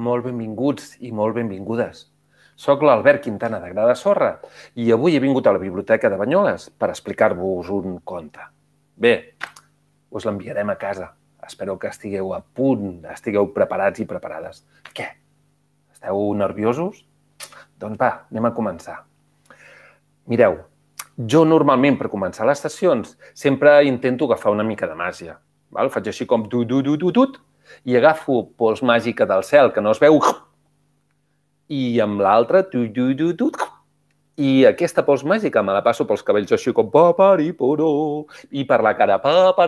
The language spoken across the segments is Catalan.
Molt benvinguts i molt benvingudes. Soc l'Albert Quintana de Gra de Sorra i avui he vingut a la Biblioteca de Banyoles per explicar-vos un conte. Bé, us l'enviarem a casa. Espero que estigueu a punt, estigueu preparats i preparades. Què? Esteu nerviosos? Doncs va, anem a començar. Mireu, jo normalment per començar les sessions sempre intento agafar una mica de màgia. Faig així com tu-tu-tu-tu-tut i agafo pols màgica del cel que no es veu i amb l'altra tu-tu-tu-tut i aquesta pols màgica me la passo pels cabells així com pa-pari-poró i per la cara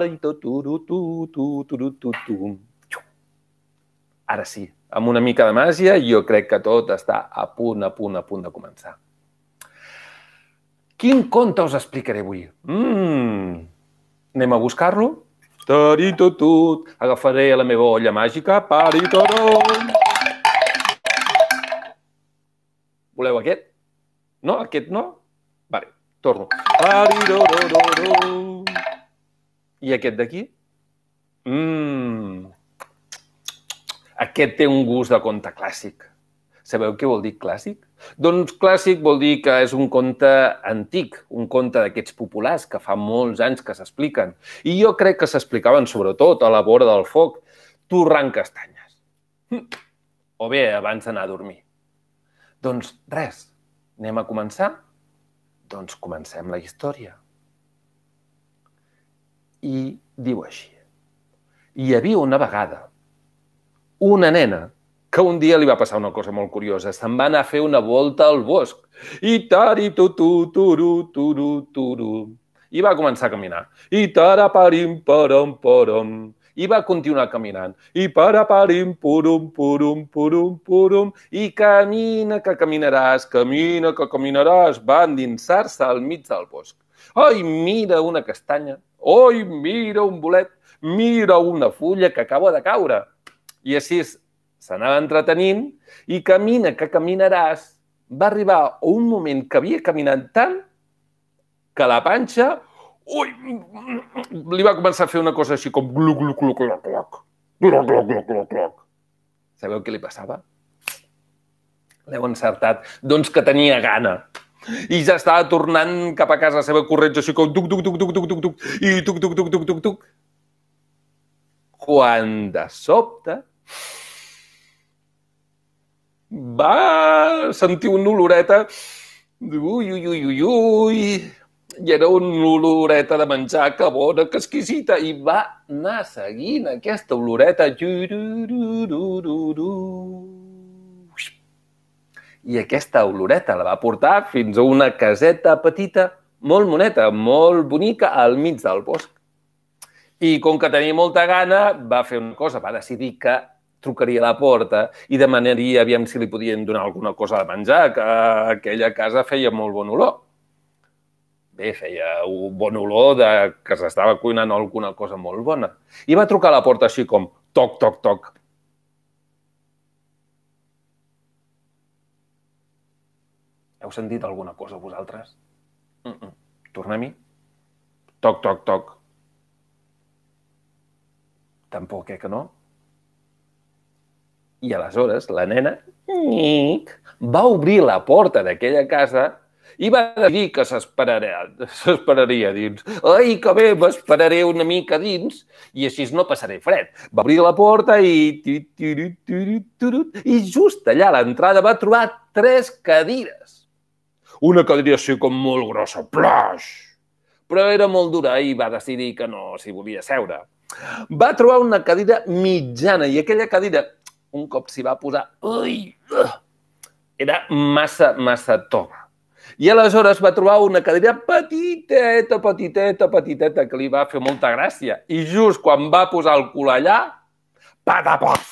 pa-pari-tu-tu-tu-tu-tu-tu-tu. Ara sí, amb una mica de màgia jo crec que tot està a punt de començar. Quin conte us explicaré avui? Anem a buscar-lo? Tari-tut-tut. Agafaré la meva olla màgica. Pari-torom. Voleu aquest? No? Aquest no? Vale, torno. Pari-ro-ro-ro-ro. I aquest d'aquí? Aquest té un gust de conte clàssic. Sabeu què vol dir clàssic? Doncs clàssic vol dir que és un conte antic, un conte d'aquests populars que fa molts anys que s'expliquen. I jo crec que s'explicaven sobretot a la vora del foc, torrant castanyes. O bé, abans d'anar a dormir. Doncs res, anem a començar? Doncs comencem la història. I diu així. Hi havia una vegada una nena que un dia li va passar una cosa molt curiosa. Se'n va anar a fer una volta al bosc. I tari-tu-tu-tu-ru-tu-ru-tu-ru. I va començar a caminar. I tara-parim-param-param. I va continuar caminant. I para-parim-purum-purum-purum-purum. I camina que caminaràs, camina que caminaràs. Va endinsar-se al mig del bosc. Ai, mira una castanya. Ai, mira un bolet. Mira una fulla que acaba de caure. I així s'anava entretenint i camina que caminaràs. Va arribar un moment que havia caminat tant que la panxa li va començar a fer una cosa així com gluc-gluc-gluc-gluc-gluc. Gluc-gluc-gluc-gluc-gluc. Sabeu què li passava? L'heu encertat. Doncs que tenia gana. I ja estava tornant cap a casa seva corrents així com tuc-tuc-tuc-tuc-tuc-tuc i tuc-tuc-tuc-tuc-tuc-tuc. Quan de sobte va sentir una oloreta ui, i era una oloreta de menjar que bona, que exquisita, i va anar seguint aquesta oloreta i aquesta oloreta la va portar fins a una caseta petita, molt moneta, molt bonica, al mig del bosc. I com que tenia molta gana, va fer una cosa, va decidir que trucaria a la porta i demanaria aviam si li podien donar alguna cosa de menjar, que aquella casa feia molt bon olor. Bé, feia un bon olor que s'estava cuinant alguna cosa molt bona. I va trucar a la porta així com toc, toc, toc. Heu sentit alguna cosa vosaltres? Tornem-hi. Toc, toc, toc. Tampoc, que no? I aleshores la nena va obrir la porta d'aquella casa i va dir que s'esperaria dins. Ai, que bé, m'esperaré una mica dins i així no passaré fred. Va obrir la porta i just allà a l'entrada va trobar 3 cadires. Una cadira així com molt grossa, ploix, però era molt dura i va decidir que no s'hi volia seure. Va trobar una cadira mitjana i aquella cadira, un cop s'hi va posar, era massa tova. I aleshores va trobar una cadira petiteta, que li va fer molta gràcia. I just quan va posar el cul allà, patapaf!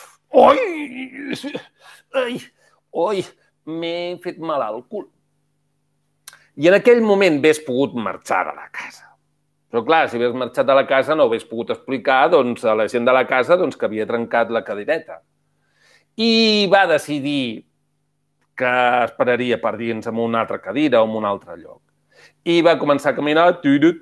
Oi, m'he fet mal al cul. I en aquell moment hagués pogut marxar de la casa. Però clar, si hagués marxat de la casa no hagués pogut explicar a la gent de la casa que havia trencat la cadireta. I va decidir que esperaria per dins amb una altra cadira o en un altre lloc. I va començar a caminar,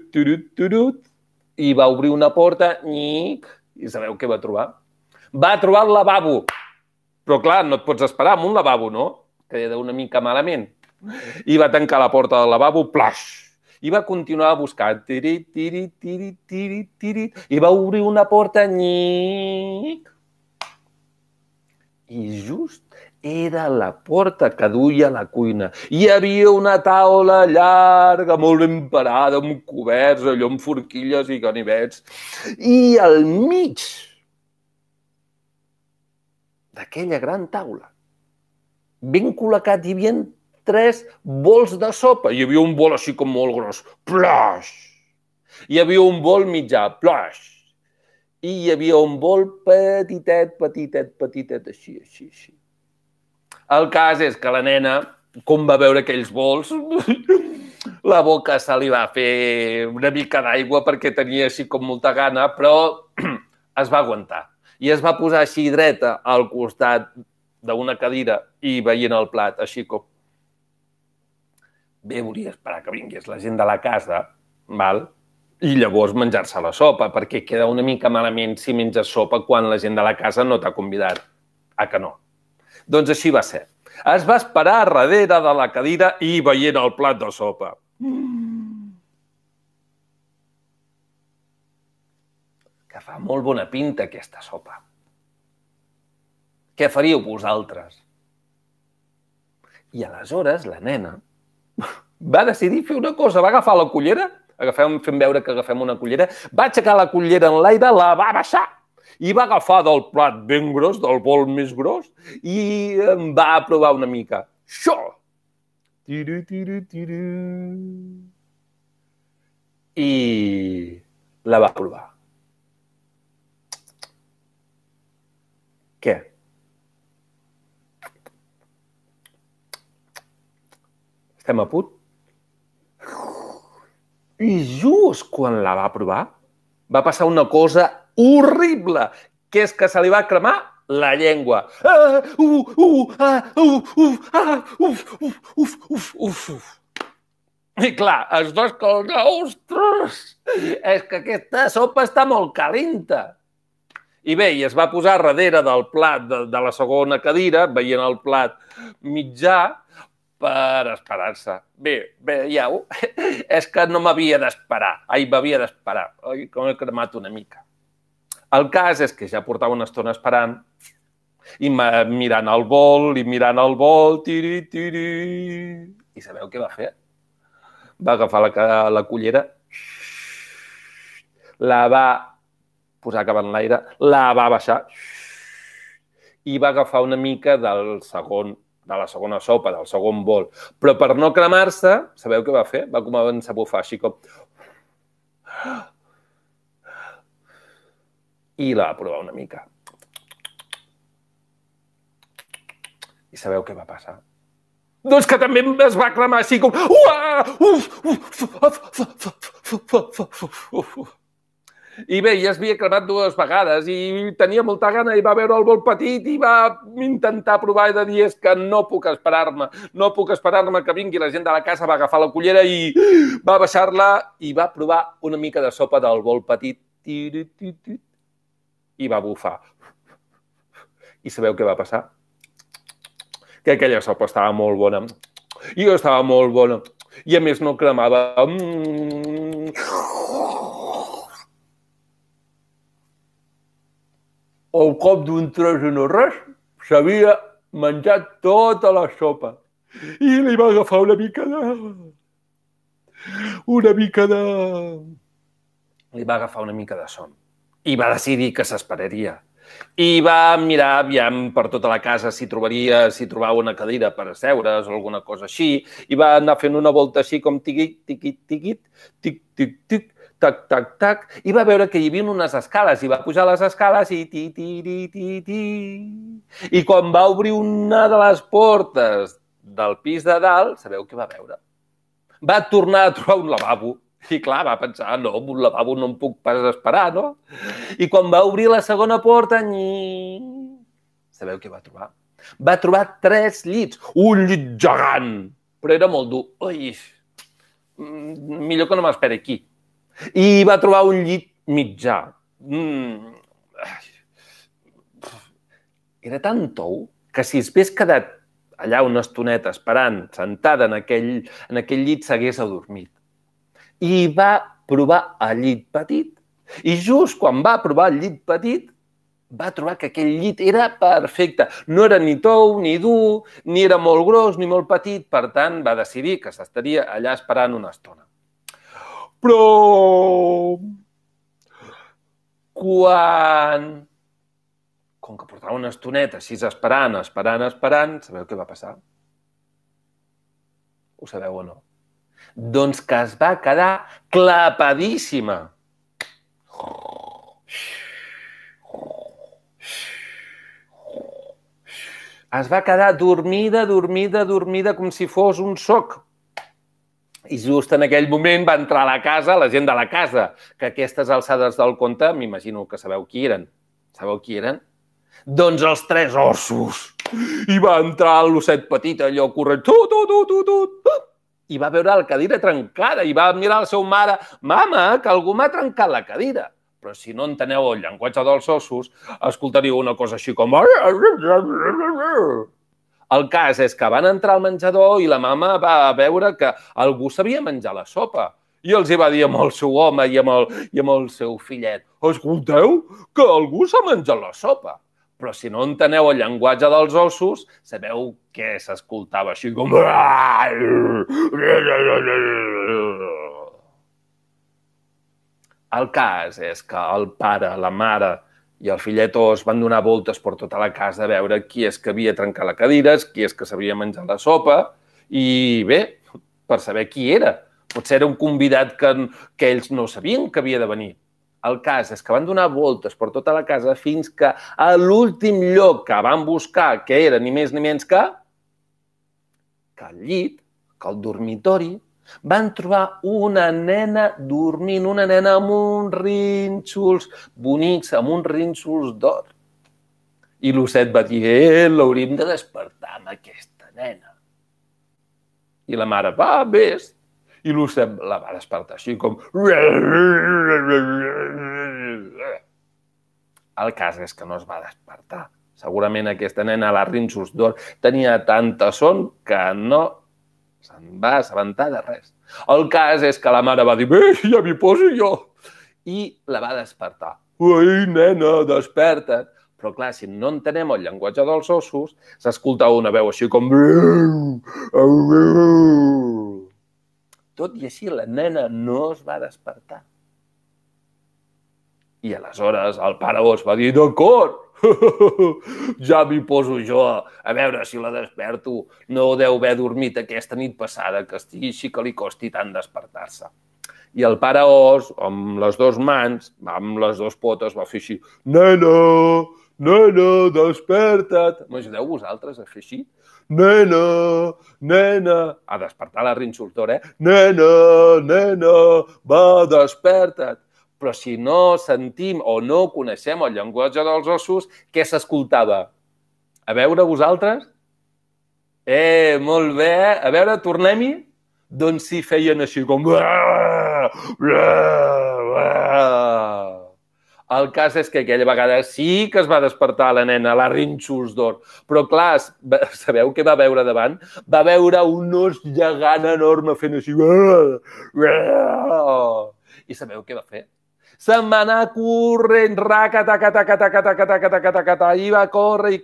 i va obrir una porta, i sabeu què va trobar? Va trobar el lavabo. Però clar, no et pots esperar amb un lavabo, no? Queda una mica malament. I va tancar la porta del lavabo, plaix! I va continuar buscant. Tirit, tirit, tirit, tirit, tirit. I va obrir una porta, nyic. I just era la porta que duia a la cuina. Hi havia una taula llarga, molt ben parada, amb coberts, allò amb forquilles i ganivets. I al mig d'aquella gran taula, ben col·locat, hi havia 3 bols de sopa. Hi havia un bol així com molt gros. Ploix! Hi havia un bol mitjà. Ploix! I hi havia un bol petitet, petitet, petitet, així, així, així. El cas és que la nena, com va veure aquells bols, la boca se li va fer una mica d'aigua perquè tenia així com molta gana, però es va aguantar. I es va posar així dreta al costat d'una cadira i veient el plat, així com... Bé, volia esperar que vingués la gent de la casa, val? I llavors menjar-se la sopa, perquè queda una mica malament si menges sopa quan la gent de la casa no t'ha convidat. Ah, que no? Doncs així va ser. Es va esperar darrere de la cadira i veient el plat de sopa. Que fa molt bona pinta, aquesta sopa. Què faríeu vosaltres? I aleshores la nena va decidir fer una cosa. Va agafar la cullera, fem veure que agafem una cullera, va aixecar la cullera en l'aire, la va baixar i va agafar del plat ben gros, del bol més gros, i va provar una mica. Això! Tiru, tiru, tiru. I la va provar. Què? Estem a punt? I just quan la va provar, va passar una cosa horrible, que és que se li va cremar la llengua. I clar, es va escaldar, ostres, és que aquesta sopa està molt calenta. I bé, i es va posar darrere del plat de la segona cadira, veient el plat mitjà, per esperar-se. Bé, veieu, és que no m'havia d'esperar. M'havia d'esperar. Com he cremat una mica. El cas és que ja portava una estona esperant i mirant el bol, tiri, tiri. I sabeu què va fer? Va agafar la cullera, la va posar cap en l'aire, la va baixar i va agafar una mica de la segona sopa, del segon bol. Però per no cremar-se, sabeu què va fer? Va començar a bufar així com... I la va provar una mica. I sabeu què va passar? Doncs que també es va cremar així com... I bé, ja es havia cremat 2 vegades i tenia molta gana i va veure el bol petit i va intentar provar i de dir és que no puc esperar-me que vingui la gent de la casa, va agafar la cullera i va baixar-la i va provar una mica de sopa del bol petit i va bufar. I sabeu què va passar? Que aquella sopa estava molt bona. I jo estava molt bona. I a més no cremava. Al cop d'un tros i no res, s'havia menjat tota la sopa. I li va agafar una mica de... Li va agafar una mica de son. I va decidir que s'esperaria. I va mirar aviam per tota la casa si trobava una cadira per asseure's o alguna cosa així. I va anar fent una volta així com tiquit, tiquit, tiquit, tic, tic, tic, tac, tac, tac, i va veure que hi havia unes escales, i va pujar les escales i I quan va obrir una de les portes del pis de dalt, sabeu què va veure? Va tornar a trobar un lavabo. I clar, va pensar, no, amb un lavabo no em puc pas esperar, no? I quan va obrir la segona porta, sabeu què va trobar? Va trobar 3 llits. Un llit gegant, però era molt dur. Ui, millor que no m'esperi aquí. I va trobar un llit mitjà. era tan tou que si es hagués quedat allà una estoneta esperant, sentada en aquell llit, s'hagués adormit. I va provar el llit petit. I just quan va provar el llit petit, va trobar que aquell llit era perfecte. No era ni tou, ni dur, ni era molt gros, ni molt petit. Per tant, va decidir que s'estaria allà esperant una estona. Però com que portava una estoneta així esperant, sabeu què va passar? Ho sabeu o no? Doncs que es va quedar clapadíssima. Es va quedar dormida, com si fos un soc. I just en aquell moment va entrar a la casa, la gent de la casa, que a aquestes alçades del conte, m'imagino que sabeu qui eren. Sabeu qui eren? Doncs els 3 ossos. I va entrar l'osset petit allò corrent, i va veure la cadira trencada i va mirar a la seva mare, mama, que algú m'ha trencat la cadira. Però si no enteneu el llenguatge dels ossos, escoltaríeu una cosa així com... El cas és que van entrar al menjador i la mama va veure que algú sabia menjar la sopa. I els hi va dir amb el seu home i amb el seu fillet, escolteu, que algú s'ha menjat la sopa. Però si no enteneu el llenguatge dels ossos, sabeu què s'escoltava així com... El cas és que el pare, la mare i el fillet os van donar voltes per tota la casa a veure qui és que havia trencat la cadira, qui és que s'havia menjat la sopa, i bé, per saber qui era. Potser era un convidat que ells no sabien que havia de venir. El cas és que van donar voltes per tota la casa fins que a l'últim lloc que van buscar, que era ni més ni menys que el llit, que el dormitori, van trobar una nena dormint, una nena amb uns rínxols bonics, amb uns rínxols d'or. I l'osset va dir, l'hauríem de despertar amb aquesta nena. I la mare, va, vés. I l'osset la va despertar així com... El cas és que no es va despertar. Segurament aquesta nena, la rínxols d'or, tenia tanta son que no se'n va assabentar de res. El cas és que la mare va dir, bé, ja m'hi poso jo. I la va despertar. Ai, nena, desperta't. Però clar, si no entenem el llenguatge dels ossos, s'escoltava una veu així com... Tot i així, la nena no es va despertar. I aleshores el pare os va dir, d'acord, ja m'hi poso jo, a veure si la desperto. No deu haver dormit aquesta nit passada, que estigui així que li costi tant despertar-se. I el pare os, amb les 2 mans, amb les 2 potes, va fer així, nena, nena, desperta't. M'ajudeu vosaltres a fer així? Nena, nena, a despertar la rínxoltora, Nena, nena, va, desperta't. Però si no sentim o no coneixem el llenguatge dels ossos, què s'escoltava? A veure, vosaltres? Molt bé. A veure, tornem-hi? Doncs sí, feien així com... El cas és que aquella vegada sí que es va despertar la nena, la rínxols d'or. Però clar, sabeu què va veure davant? Va veure un os gegant enorme fent així... I sabeu què va fer? Se'n va anar corrent, i va córrer,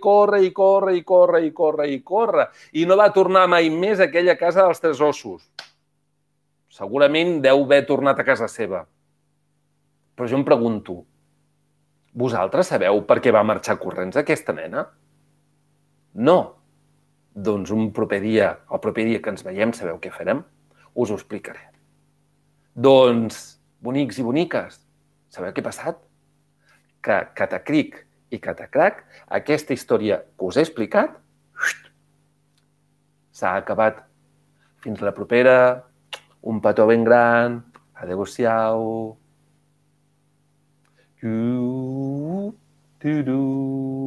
i no va tornar mai més a aquella casa dels 3 ossos. Segurament deu haver tornat a casa seva. Però jo em pregunto, vosaltres sabeu per què va marxar corrents aquesta nena? No. Doncs el proper dia que ens veiem, sabeu què farem? Us ho explicaré. Doncs, bonics i boniques, sabeu què ha passat? Que catacric i catacrac, aquesta història que us he explicat, s'ha acabat. Fins la propera, un petó ben gran, adeu-siau.